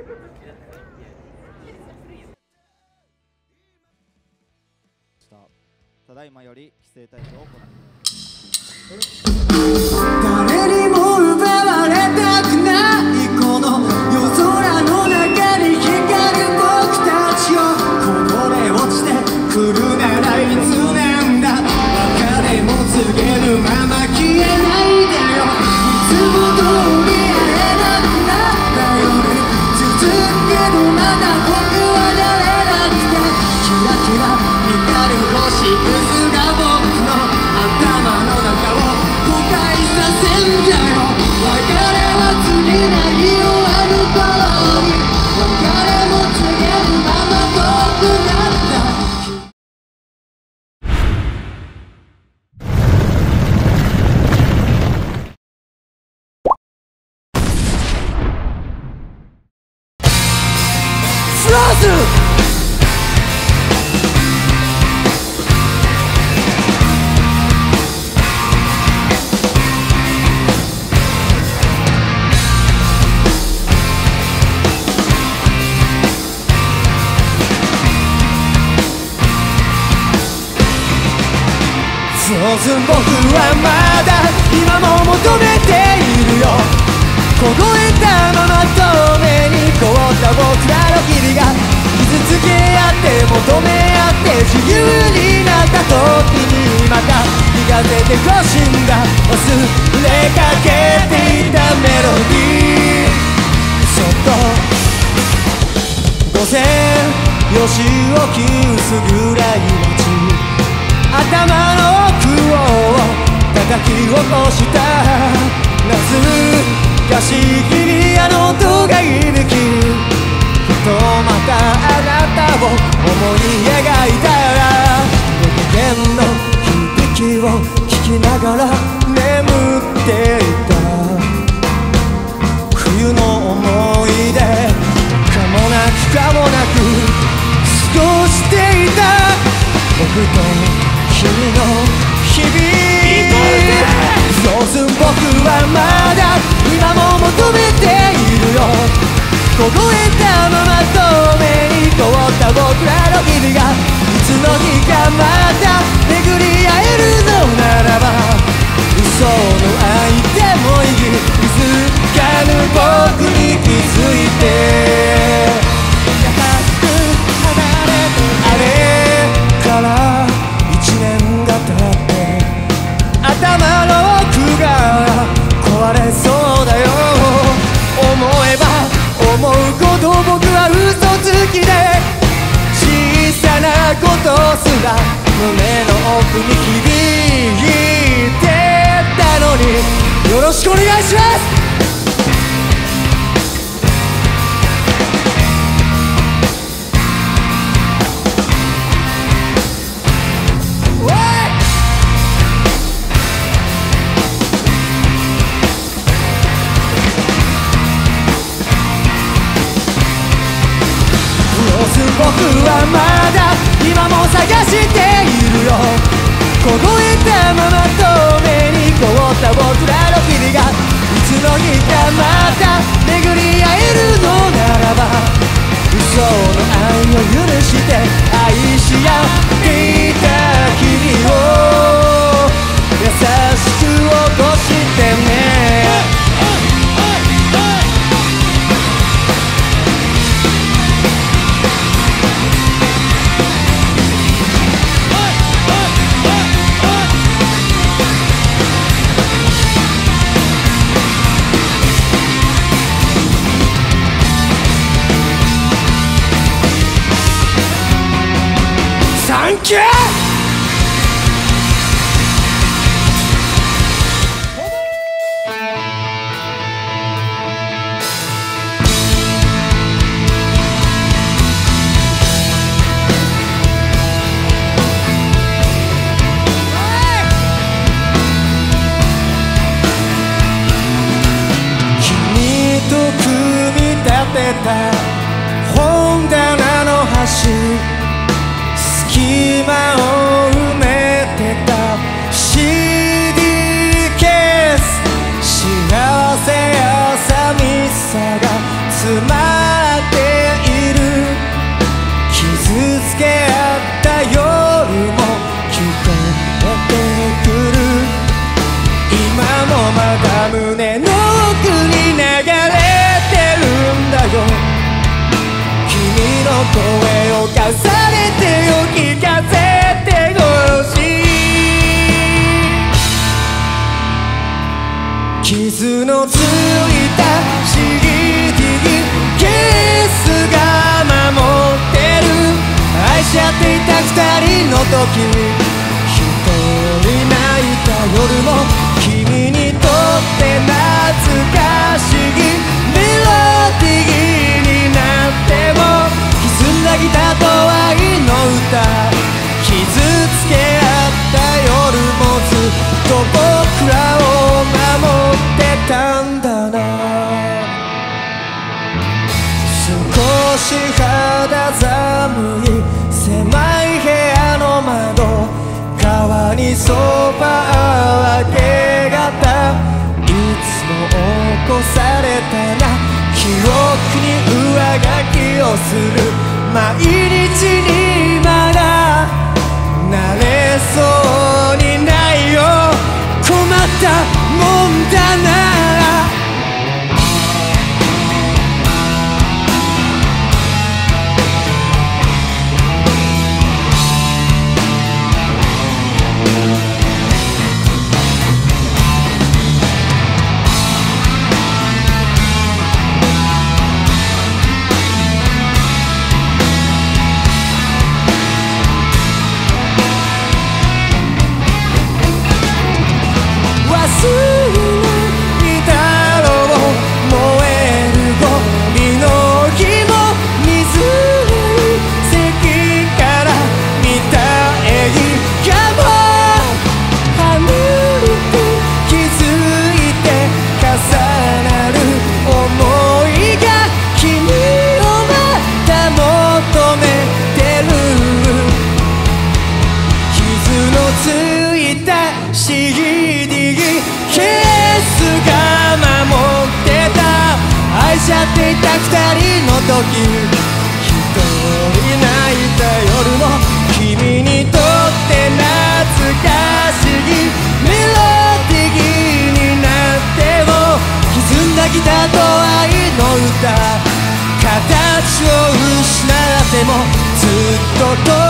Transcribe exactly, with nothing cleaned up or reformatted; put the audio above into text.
ただいまより規制退場を行う。 誰にも奪われたくないこの夜空の中に光る僕たちをこぼれ落ちてくるならいつなんだ別れも告げるまま消えないでよいつも通り会えなくなったように続くけどまだ僕は慣れなくてキラキラ光る星屑が僕の頭の中を誤解させんじゃよ別れは告げないよあの頃に別れも告げるまま遠くなったフローズンフローズン僕はまだ今も求めているよ凍えたまま透明に凍った僕らの日々が傷つけ合って求め合って自由になった時にまた聞かせてほしいんだ忘れかけていたメロディーそっと五千よしをき薄暗い街頭の奥を叩き起こした懐かしい日々あの音が響きふとまたあなたを思い描いたらご機嫌の響きを聞きながら眠っていた冬の思い出かもなくかもなく過ごしていた僕と君の日々フローズン僕はまだ今も求めているよ凍えたまま透明に凍った僕らの日々がいつの日かまた巡り合えるのならば嘘の愛でもいい気づかぬ僕に気づいて優しく離れてあれから頭の奥が壊れそうだよ思えば思うほど僕は嘘つきで小さなことすら胸の奥に響いてたのによろしくお願いします僕はまだ今も探しているよ凍えたまま透明に凍った僕らの日々がいつの日かまた巡り合えるのならば嘘の愛を許して愛し合っていた君を優しく起こしてねサンキュー君と組み立てた本棚の端隙間を埋めてた シーディー ケース幸せや寂しさが詰まっまだ胸の奥に流れてるんだよ。君の声を重ねてよ聞かせてほしい。傷のついた シーディー ケースが守ってる。愛し合っていた二人の時、一人泣いた夜も君にとって懐かしいメロディーになっても、歪んだギターと愛の歌、傷つけ合った夜もずっと僕らを守ってたんだな。少し肌寒い狭い部屋の窓、川にそば明け方、いつも起こされたな記憶に上書きをする毎日にまだ慣れそうにないよ。困ったもんだな。愛し合っていた二人の時、一人泣いた夜も君にとって懐かしいメロディーになっても、歪んだギターと愛の歌、形を失ってもずっと